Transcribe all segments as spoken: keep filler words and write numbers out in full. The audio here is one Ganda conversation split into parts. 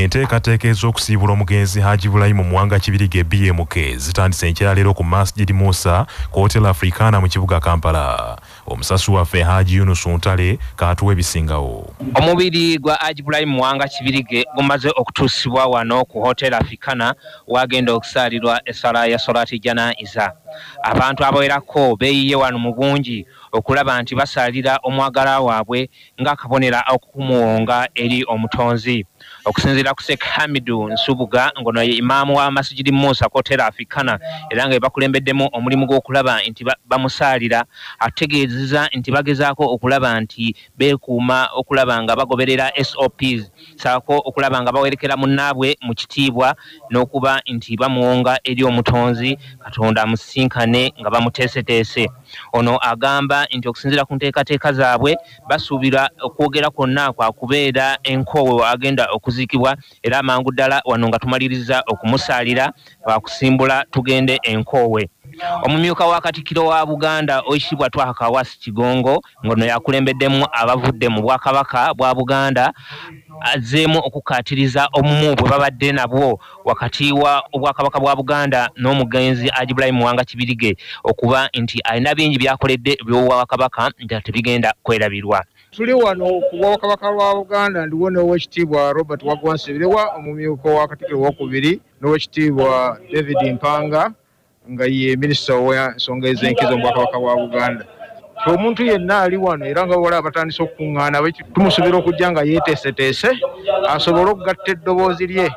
Enteekateeka ez'okusiibula omugenzi Haji Ibrahim Muwanga Kibirige B M K zitandise enkyera leero ku Masjid Musa ku Hotel Africana mu kibuga Kampala. Omusasu waffe Haji Yunus Ntale kaatuwa ebisingawo. Omubiri gwa Haji Ibrahim Muwanga Kibirige gumaze okutuusibwa wano ku Hotel Africana wagenda okusaalirwa essala ya Solati Janaiza. Abantu abawerako beeyiye wano mu bungi okulaba nti basaalira omwagala waabwe ng'akabonera okumuwonga eri omutonzi. Okusinziira ku Sheikh Hamidu Nsubuga ngono ye imaamu wa Masjid Musa ku Hotel Africana era nga bakulembeddemu omulimu gw'okulaba nti bamusaalira, ategeezezza nti bagezaako okulaba nti beekuuma okulaba nga bagoberera S O Ps saako okulaba nga bawerekera munnaabwe mu kitiibwa n'okuba nti bamuwonga eri omutonzi Katonda amusinkane nga bamuteeseteese. Ono agamba nti okusinziira ku nteekateeka zaabwe basuubira okwogera kwonna kwa kubeera enkoowe agenda okuzikibwa era amangu ddala wano nga tumaliriza okumusaalira bakusimbula tugende enkoowe. Omumyuka wa Katikkiro wa Buganda oyisibwa Twakawasi Kigongo ngono yakulembeddemu abavudde mu Bwakabaka bwa Buganda azeemu okukaatiriza omumu bwe babadde nabwo wakati wa Obwakabaka bwa Buganda n'omugenzi Haji Ibrahim Muwanga Kibirige okuba nti alina bingi byakoledde by'Obwakabaka nti tebigenda kwerabirwa. Tuli wano ku Bwakabaka bwa Buganda ndiwo n'Oweekitiibwa Robert Wagwansibirewa omumyuka wa Katikkiro w'okubiri n'Oweekitiibwa David Mpanga nga ye minisita w'ensonga ez'enkizo mu Bwakabaka bwa Buganda. Omuntu yenna ali wano era nga wala abatandise okukuŋŋaana tumusuubira okujja nga yeeteeseteese asobole okugatta eddoboozi lye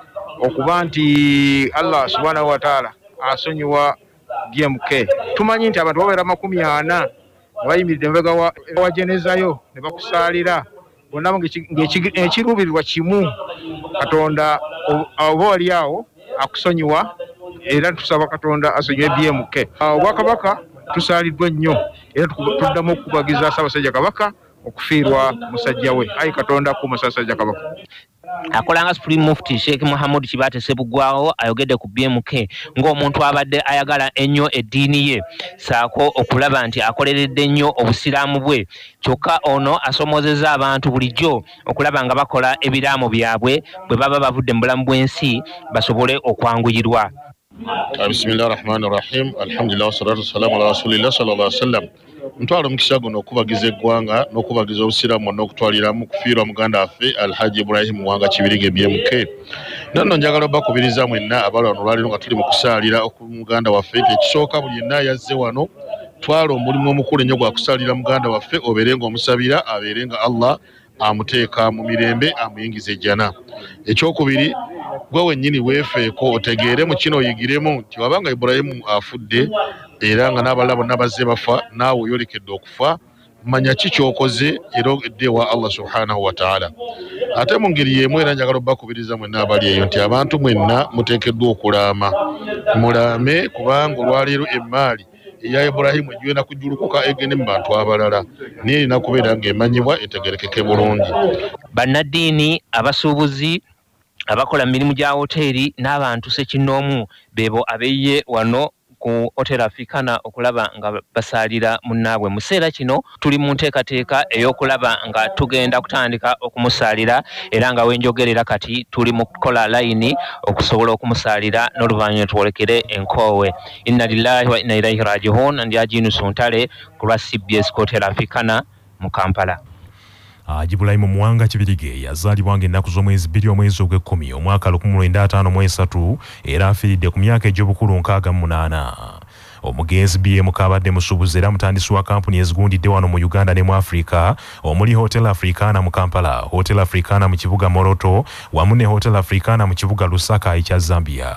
okuba nti Allah subhanahu wa taala asonyiwa B M K. Tumanyi nti abantu babeera makumi ana nga bayimiridde emabega wa Jenezayo ne bakusaalira bonna ng'ekiruubirirwa kimu Katonda oba wali awo akusonyiwa era tusaba Katonda asonyiwe B M K. Obwakabaka tusaaliddwa nnyo era tuddamu okubagiza Ssaabasajja Kabaka okufiirwa musajja we. Ayi Katonda ku Ssaabasajja Kabaka. Akolanga Supreme Mufti Sheikh Muhammad Kibate Sebugwawo ayogedde ku B M K ng'omuntu abadde ayagala ennyo eddiini ye saako okulaba nti akoleredde nnyo obusiraamu bwe, kyokka ono asomoozezza abantu bulijjo okulaba nga bakola ebiraamu byabwe bwe baba bavudde mu bulamu bw'ensi basobole okwanguyirwa. Bismillahir Rahmanir Rahim. Alhamdulillah wassalatu wassalamu ala Rasulillah sallallahu alaihi wasallam. Ntwala omukisa guno okubagiza eggwanga n'okubagiza obusiraamu n'okutwaliramu kufiirwa muganda waffe Alhaji Ibrahim Muwanga Kibirige B M K. Nanno njagala obbakubiriza mwenna abali wano olwaleero nga tuli mu kusaalira muganda waffe. Ekisooka buli yenna yazze wano twala omulimu omukulu ennyo gwa kusaalira muganda waffe obeere ng'omusabira abeere nga Allah amuteeka mu mirembe amuyingiza ejjana. Ekyokubiri gwe wennyini weefeeko otegeere mu kino oyigiremu nti wabanga Ibrahim afudde era nga n'abalala bonna bazze bafa naawe oyolekedde okufa, manya ki ky'okoze era edde ewa Allah subhanahu wa ta'ala. Ate mu ngeri y'emu era njagala obbakubiriza mwenna abali eyo nti abantu mwenna muteekeddwa okulaama. Mulaame kubanga olwaleero emmaali eya Ibrahim ejjwena kujjulukuka egende mu bantu abalala naye erina kubeera ng'emanyibwa etegerekeke bulungi. Bannaddiini, abasuubuzi, abakola mirimu gya hoteeri n'abantu ssekinnoomu beebo abeeyiye wano ku Hotel Africana okulaba nga basaalira munnaabwe. Mu kiseera kino tuli mu nteekateeka ey'okulaba nga tugenda kutandika okumusaalira era nga wenjogerera kati tuli mu kukola layini okusobola okumusaalira n'oluvannyuma twolekere enkoowe. Inna lillahi wa inna ilaihi raji'un. Ndi Haji Yunus Ntale ku lwa C B S Hotel Africana mu Kampala. Haji Ibrahim Muwanga Kibirige yazaalibwa ng'ennaku z'omwezi bbiri omwezi ogw'ekkumi omwaka lukumi lwenda ataano mu esatu era afiiridde ku myaka egy'obukulu nkaaga mu munaana. Omugenzi B M K abadde musuubuzi era mutandisi wa kampuni ezigundidde wano mu Uganda ne mu Africa omuli Hotel Africana mu Kampala, Hotel Africana mu kibuga Moroto wamu ne Hotel Africana mu kibuga Lusaka ekya Zambia.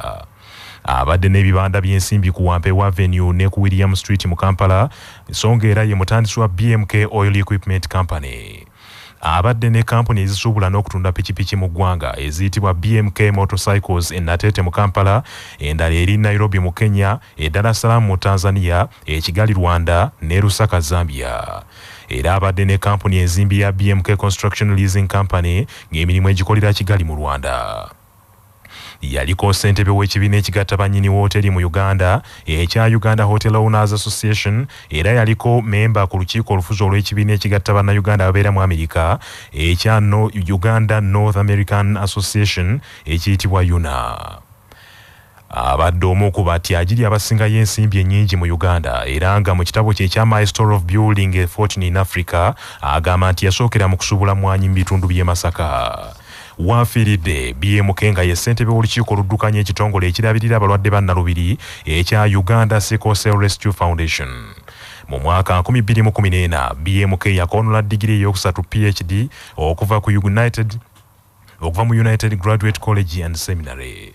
Abadde n'ebibanda by'ensimbi ku Wampewa Avenue ne ku William Street mu Kampala, ensonga era ye mutandisi wa B M K Oil Equipment Company. Abadde ne kampuni ezisuubula n'okutunda pikipiki mu ggwanga eziyitibwa B M K Motorcycles e Natete mu Kampala, endala eri Nairobi mu Kenya, e Dar es Salaam mu Tanzania, e Kigali Rwanda ne Lusaka Zambia. Era abadde ne kampuni enzimbi ya B M K Construction Leasing Company ng'emirimu egikolera Kigali mu Rwanda. yaliko ssentebe w'ekibiina ekigatta bannyini w'hoteeri mu Uganda ekya Uganda Hotel Owners Association era yaliko memba ku lukiiko olufuzi olw'ekibiina ekigatta bannayuganda ababeera mu Amerika ekya no, Uganda North American Association ekiyitibwa U N A. Abadde omu ku batyagiri abasingayo ensimbi ennyingi mu Uganda era nga mu kitabo kye ekya My Story of Building a Fortune in Africa agamba nti yasookera mu kusubula mwanyi mu bitundu by'e Masaka. Wafiiridde B M K nga ye ssentebe w'olukiiko oluddukanya ekitongole ekirabirira abalwadde bannalubiri ekya Uganda Sickle Cell Rescue Foundation. Mu mwaka nkumi bbiri mu kumi n'ena B M K yakoonula digiri ey'okusatu P H D okuva ku United okuva mu United Graduate College and Seminary.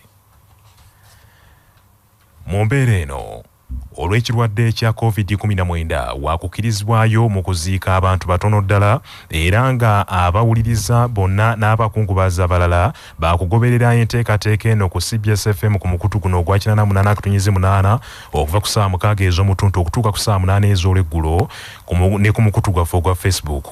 Mu mbeera eno olw'ekirwadde ekya covid kumi na mwenda waakukirizibwayo mu kuziika abantu batono ddala era nga abawuliriza bonna n'abakungubazi abalala baakugoberera enteekateeka eno ku C B S F M ku mukutu guno ogwa kinaana mu munaana akatonnyeze munaana okuva ku ssaawa mukaaga ez'omutuntu okutuuka ku ssaawa munaana ez'olweggulo ne ku mukutu gwaffe ogwa Facebook.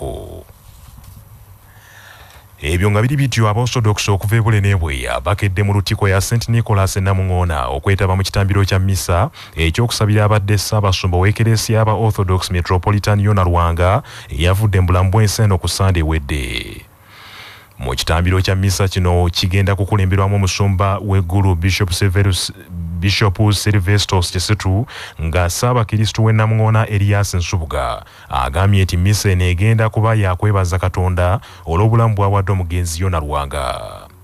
Ebyo nga biri bityo Abaorthodox okuva e Bule n'Ebweya bakedde mu Lutikko ya Saint Nicholas e Namuŋŋoona okwetaba mu kitambiro kya mmisa ekyokusabira abadde Ssaabasumba w'Ekereesiya y'aba Orthodox Metropolitan Yona Lwanga eyavudde mu bulamu bw'ensi eno ku Sande ewedde. Mu kitambiro kya mmisa kino kigenda kukulemberwamu omusumba w'eggulu Bishop Severus Bishop Silvestos Kisitu nga Ssaabakristu w'e Namuŋŋoona Elias Nsubuga agambye nti mmisa eno egenda kuba yakwebaza Katonda olw'obulamu bw'awadde omugenzi Yona Lwanga.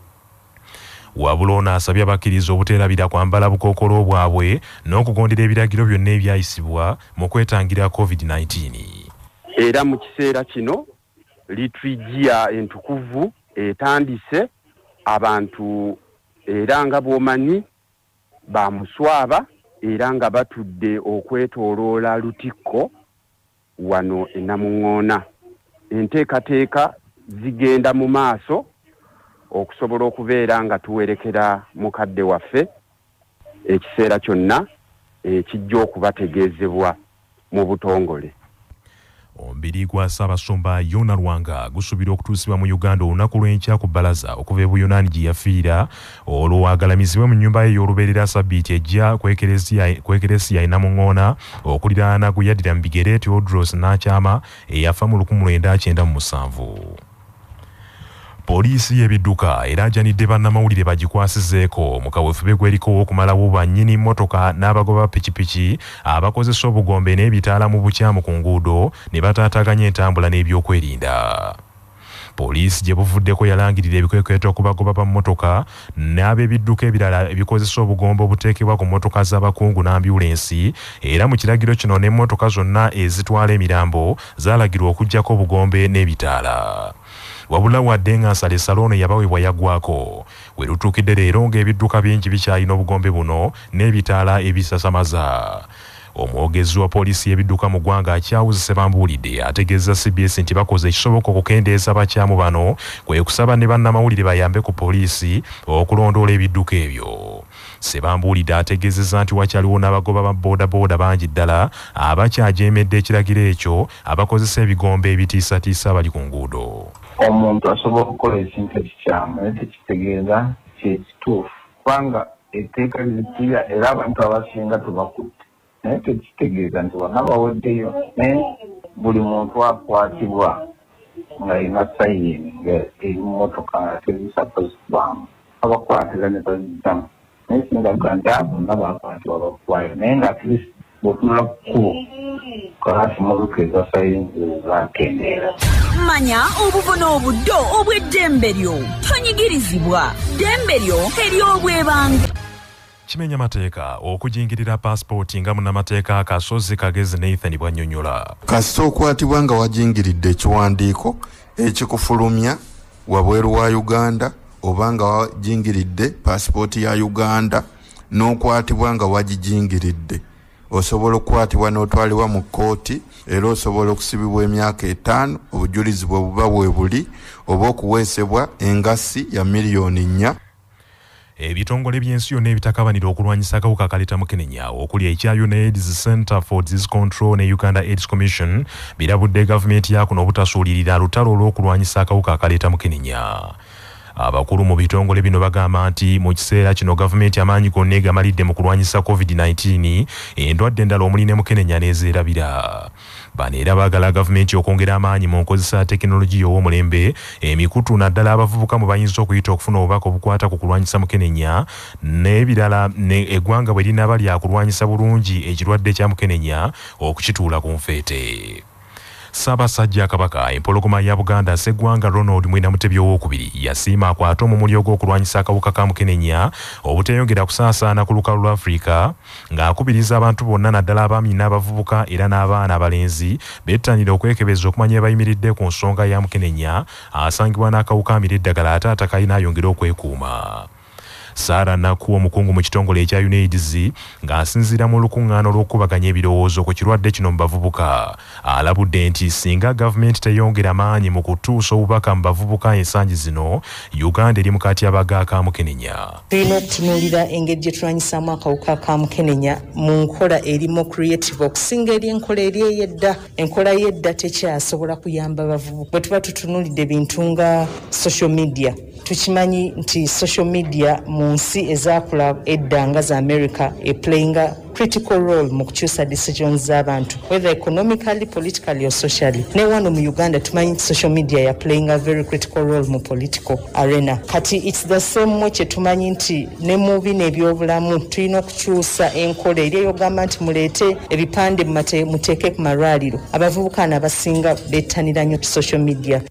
Wabula ono asabye abakkiriza obuteerabira kwambala bukookolo bwabwe n'okugondera ebiragiro byonna ebyayisibwa mu kwetangira covid nineteen. Era mu kiseera kino liturujia entukuvu etandise abantu era nga bw'omanyi bamuswaba era nga batudde okwetooloola Lutikko wano e Namuŋŋoona. Enteekateeka zigenda mu maaso okusobola okubeera nga tuwerekera mukadde waffe ekiseera kyonna ekijja okubategeezebwa mu butongole. Omubiri gwa Ssaabasumba Yona Lwanga gusuubirwa okutuusibwa mu Uganda olunaku lw'enkya ku bbalaza okuva e Buyonaani gye yafiira olwo agalamizibwe mu nnyumba ye ey'olubeerera Ssabbiiti ejja ku Ekereesiya e Namuŋŋoona okuliraana gwe yaddira mu bigere Theodros Nakyama eyafa mu lukumi lwenda kyenda mu musanvu. Poliisi y'ebidduka eraajanidde bannamawulire bagikwasizeeko mu kaweefube gweriko okumalawo bannyini mmotoka n'abagoba pikipiki abakozesa obugombe n'ebitaala mu bukyamu ku nguudo ne bataataganya entambula n'ebyokwerinda. Poliisi gye buvuddeko yalangirira ebikwekweto okubagoba ba mmotoka n'ab'ebidduka ebirala ebikozesa obugombe obuteekebwa ku mmotoka z'abakungu n'ambyulensi era mu kiragiro kino n'emmotoka zonna ezitwala emirambo zaalagirwa okuggyako obugombe n'ebitaala. Wabula wadde nga nsalessala ono yabaweebwa yaggwako we lutuukidde leero ng'ebidduka bingi bikyalina obugombe buno n'ebitaala ebisasamaza. Omwogezi wa poliisi y'ebidduka mu ggwanga akyawuze bambuulidde ategeeza C B S nti bakoze ekisoboka okukendeeza bakyamu bano kwe kusaba ne bannamawulire bayambe ku poliisi okulondoola ebidduka ebyo. Sebambuulidde ategeezezza nti wakyaliwo n'abagoba ba boodabooda bangi ddala abakyajeemedde ekiragiro ekyo abakozesa ebigombe ebitiisatiisa abali ku nguudo. Omuntu asobola okukola ekintu ekikyamu naye tekitegeeza kyekituufu kubanga etteeka lizitira era abantu abasinga tubakutte naye tekitegeeza nti wonna baweddeyo naye buli muntu akwatibwa ng'alina sayini eri mmotoka tezisapozibwamu abakwatira ne bazitamu naye singaga nti abo bonna bakwatibwa bakuwayo naye nga at least bw'otunula ku kkubo kalaasi motoka eza sayini zakendeera. Manya obuvuna obuddo obw'eddembe lyo tonyigirizibwa ddembe lyo ery'obwebange. Kimenya mateeka okujingirira passport nga munnamateeka Akasozi Kagezi Nathan bw'annyonnyola. Kasita okwatibwa nga wajingiridde ekiwandiiko ekikufulumya wabweru wa Uganda oba nga wajingiridde passport ya Uganda n'okwatibwa nga wagijingiridde osobola okukwatibwa n'otwalibwa mu kkooti era osobola okusibibwa emyaka etaano obujulizi bwe buba bwe buli oba okuweesebwa engassi ya miliyoni nnya. Ebitongole by'ensi yonna ebitakabanira okulwanyisa akawuka akaleeta mukenenya okuli ekya UNAIDS Center for Disease Control ne Uganda AIDS Commission birabudde gavumenti ya kuno obutasuulirira lutalo olw'okulwanyisa akawuka akaleeta mukenenya. Abakulu mu bitongole bino bagamba nti mu kiseera kino gavumenti amaanyi gonna egamalidde mu kulwanyisa covid nineteen endwadde endala omuli ne Mukenenya n'ezeerabira. Bano era baagala gavumenti okwongera amaanyi mu nkozesa ya tekinologiya ow'omulembe emikutu naddala abavubuka mu bayinza okuyita okufuna obubaka obukwata ku kulwanyisa Mukenenya n'ebirala eggwanga bwe linaaba lyakulwanyisa bulungi ekirwadde kya Mukenenya okukituula ku nfeete. Ssaabasajja Kabaka empologoma ya Buganda Sseggwanga Ronald Mwenda Mutebi owookubiri yasiima akwata omumuli ogw'okulwanyisa akawuka ka Mukenenya obuteeyongera kusaasaana ku lukalu lwa Afrika ng'akubiriza abantu bonna naddala abaami n'abavubuka era n'abaana abalenzi bettanira okwekebeza okumanya ebayimiridde ku nsonga ya Mukenenya asangibwa n'akawuka amira eddagala ate atakayina ayongera okwekuuma. Sara Naku omukungu mu kitongole ekya UNAIDS ng'asinziira mu lukuŋŋaana olw'okubaganya ebirowoozo ku kirwadde kino mu bavubuka alabudde nti singa gavumenti teyongera maanyi mu kutuusa obubaka mu bavubuka ensangi zino Uganda eri mu katyabaga ka Mukenenya. Tulina okutunuulira engeri gye tulwanyisaamu akawuka ka Mukenenya mu nkola erimu creative okusinga eri enkola eri ey'edda. Enkola y'edda tekyasobola kuyamba bavubuka. Bwe tuba tutunuulidde bintu nga social media tukimanyi nti social media mu nsi ezaakula edda nga za America e playing a critical role mu kukyusa decisions z'abantu whether economically, politically or socially. Ne wano mu Uganda tumanyi social media ya playing a very critical role mu political arena. Kati it's the same way kye tumanyi nti ne mu bino ebyobulamu tulina okukyusa enkola eri eyogamba nti muleete ebipande muteeke ku malwaliro. Abavubuka abasinga bettanira nnyo social media.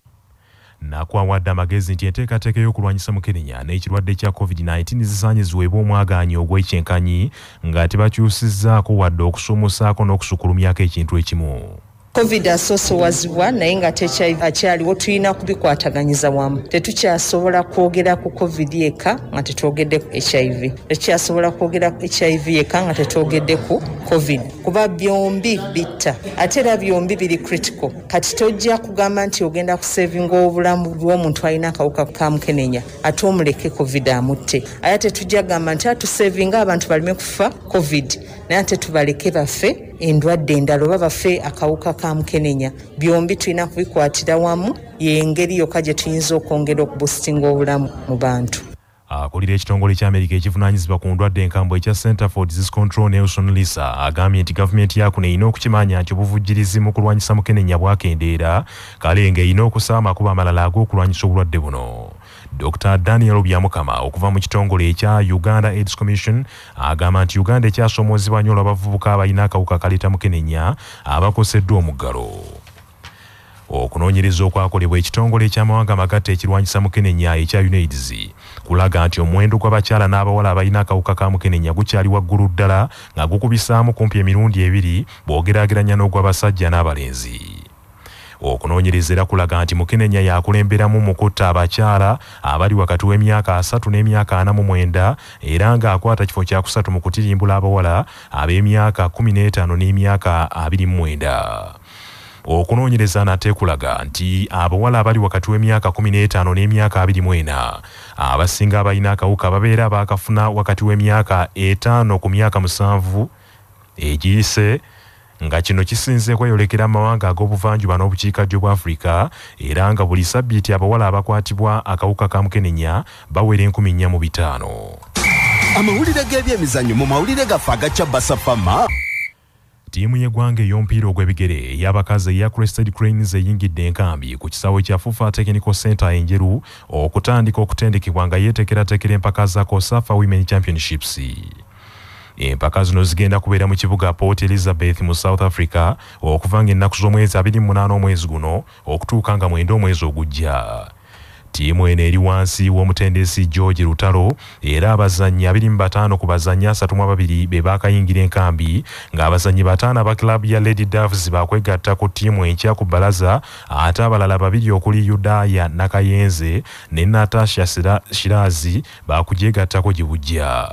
Nakwawadde amagezi nti enteekateeka y'okulwanyisa Mukenenya n'ekirwadde kya covid nineteen zisaanye ziweebwa omwagaanyi ogw'ekyenkanyi nga tebakyusizzaako wadde okusumusaako n'okusukulumyako ekintu ekimu. COVID asoosowazibwa naye nga tekyaliwo tulina kubikwataganyiza wamu. Tetukyasobola kwogera ku COVID yekka nga tetwogedde ku H I V. Tekyasobola kwogera ku H I V yekka nga tetwogedde ku COVID. Kuba byombi bitta. Ate era byombi biri critical. Kati tojja kugamba nti ogenda kusevinga obulamu bw'omuntu alina akawuka ka Mukenenya ate omuleke COVID amutte. Ate tetujja kugamba nti atusevinga abantu baleme kufa COVID naye ate tubaleke bafe endwadde endala oba bafe akawuka ka Mukenenya. Byombi tulina kubikwatira wamu y'engeri yokka gye tuyinza okwongera okuboostinga obulamu mu bantu. Akulira ekitongole ky'Amerika ekivunaanyizibwa ku ndwadde enkambwe ekya Center for Disease Control Nelson Lisa agambye nti gavumenti yakuno erina okukimanya nti obuvujjirizi mu kulwanyisa Mukenenya bwakendeera kale ng'erina okusaba amakubo amalala ag'okulwanyisa obulwadde buno. Doctor Daniel Byamukama okuva mu kitongole ekya Uganda AIDS Commission agamba nti Uganda ekyasomoozebwa nnyo olw'abavubuka abalina akawuka kaleeta Mukenenya abakoseddwa omuggalo. Okunoonyereza okwakolebwa ekitongole eky'amawanga amagatte ekirwanyisa Mukenenya ekya UNAIDS kulaga nti omuwendo gw'abakyala n'abawala abalina akawuka ka Mukenenya gukyali waggulu ddala nga gukubisaamu kumpi emirundi ebiri bw'ogeraageranya n'ogw'abasajja n'abalenzi. Okunoonyereza era kulaga nti Mukenenya yakulemberamu mu kutta abakyala abali wakati w'emyaka asatu n'emyaka ana mu mwenda era ng'akwata kifo kya kusatu mu kutirimbula abawala ab'emyaka kumi n'etaano n'emyaka abiri mu mwenda. Okunoonyereza nate kulaga nti abawala abali wakati w'emyaka kumi n'etaano n'emyaka abiri mu ena abasinga abalina akawuka babeera baakafuna wakati w'emyaka etaano ku myaka musanvu egiyise nga kino kisinze kweyolekera amawanga ag'obuvanjuba n'obukiikaddyo bwa Afrika era nga buli sabbiiti abawala abakwatibwa akawuka ka Mukenenya bawera enkumi nnya mu bitaano. Amawulire g'ebyemizannyo mu mawulire gaffe agaca Basafama. Tiimu y'eggwanga ey'omupiira ogw'ebigere ey'abakazi eya Crested Cranes eyingidde enkambi ku kisaawe kya Fufa Technical Center enjeru okutandika okutendekebwa nga yeetekeratekera empaka za COSAFA Women Championships. Empaka zino zigenda kubeera mu kibuga Port Elizabeth mu South Africa okuva ng'ennaku z'omwezi abiri mu munaana omwezi guno okutuuka nga mwenda omwezi ogujja. Tiimu eno eri wansi w'omutendesi George Lutalo era abazannyi abiri mu bataano ku bazannyi asatu mu ababiri be baakayingira enkambi ng'abazannyi bataano aba kilabu ya Lady Doves baakwegatta ku ttiimu enkya ku bbalaza ate abalala babiri okuli Yudaya Nakayenze ne Natasha Shirazi baakugyegattako gye bujja.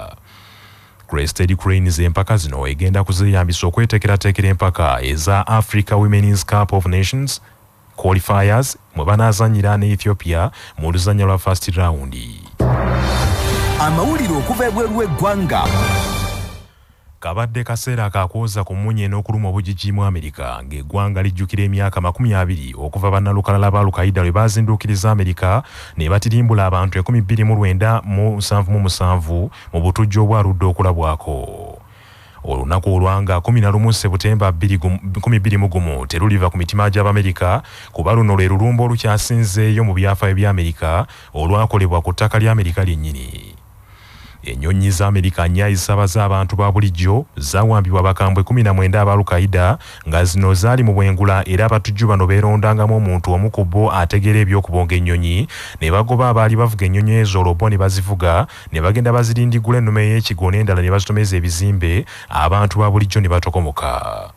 Crested Cranes empaka zino egenda kuzeeyambisa okwetekeratekera empaka eza Africa Women's Cup of Nations qualifiers mwe banaazannyira ne Ethiopia mu luzannya lwa first round. Amawulire okuva ebweru w'eggwanga. Kabadde kaseera kakwoza ku munye n'okuluma obujiji mu Amerika ng'eggwanga lijjukira emyaka makumi abiri okuva bannalukalala ba Al-Qaeda lwe bazinduukiriza Amerika ne batirimbula abantu ekumi bbiri mu lwenda mu nsanvu mu musanvu mu butujju obwaludde okulabwako. Olunaku olwanga kumi na lumu Sebutemba kumi bbiri mu gumu teruliva ku mitima gy'Abamerika kuba luno lwe lulumba olukyasinzeeyo mu byafaayo bya Amerika olwakolebwa ku ttaka lya Amerika lyennyini. Ennyonyi za Amerika nnya ezisaabaza abantu ba bulijjo zaawambibwa abakambwe kumi na mwenda aba Al-Qaeda nga zino zaali mu bwengula era abatujju bano beerondangamu omuntu omu ku bo ategeera eby'okubonga ennyonyi ne bagoba abaali bavuga ennyonyi ezo olwo bo ne bazivuga ne bagenda bazirindigula ennume y'ekigo n'endala ne bazitomeza ebizimbe abantu ba bulijjo ne batokomoka.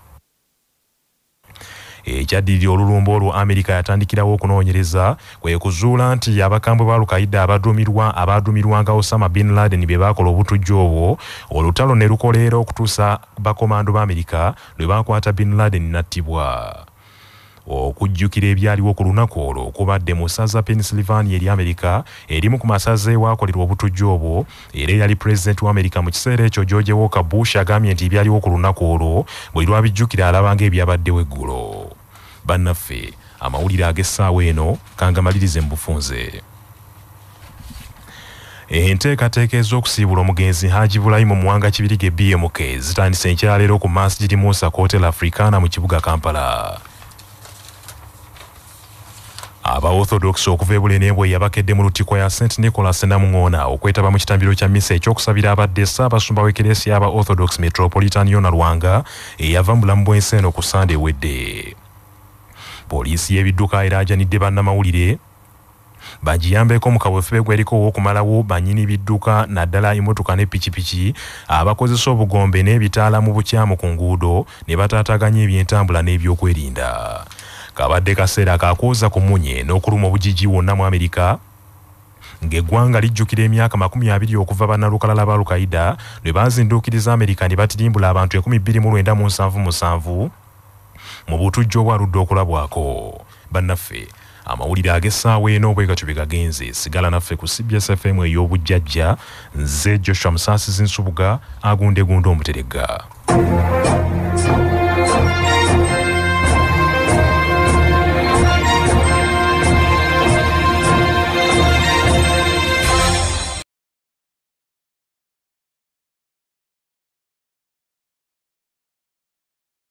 Ekyaddirira olulumba olwo Amerika yatandikirawo okunoonyereza kwe kuzuula nti abakambwe ba Al-Qaeda abaduumirwa abaduumirwanga Osama bin Laden be baakola obutujju obwo olutalo ne lukoleera okutuusa bakomando ba Amerika lwe baakwata bin Laden n'attibwa. Okujjukira ebyaliwo ku lunaku olwo kubadde mu ssaza Pennsylvania eri Amerika erimu ku masaza ewaakolirwa obutujju obwo era yali pulezidenti wa Amerika mu kiseera ekyo George Walker Bush agambye nti ebyaliwo ku lunaku olwo buli lwabijjukira alaba ng'ebyabaddewo eggulo. Bannaffe amawulire ag'essaawa eno kangamalirize mu bufunze. Enteekateeka ez'okusiibula omugenzi Haji Ibrahim Muwanga Kibirige B M K zitandise enkyaleero ku Masjid Musa ku Hotel Africana mu kibuga Kampala. Aba Orthodox okuva e Bulenebwe yabakedde mu lutikko ya Saint Nicholas Namuŋŋoona okwetaba mu kitambiro kya misa ekyokusabira abadde Ssaabasumba w'Ekereesiya aba Orthodox Metropolitan Yona Lwanga eyava mu bulamu bw'ensi eno ku Sande ewedde. Poliisi y'ebidduka eraajanidde bannamawulire bagiyambeko mu kaweefube gweriko ow'okumalawo bannyini bidduka naddala emmotoka ne pikipiki abakozesa obugombe n'ebitaala mu bukyamu ku nguudo ne bataataganya ebyentambula n'ebyokwerinda. Kabadde kaseera kakwoza ku munye n'okuluma obujiji wonna mu Amerika ng'eggwanga lijjukira emyaka makumi abiri okuva bannalukalala ba Al-Qaeda lwe bazinduukiriza Amerika ne batirimbula abantu ekumi bbiri mu lwenda mu nsanvu musanvu mu butujju obwaludde okulabwako. Bannaffe amawulire ag'essaawa eno bwe gatyo bwe gagenze. Sigala naffe ku C B S F M ey'obujjajja. Nze Joshua Musaasizi Nsubuga agundegunde omuteregga.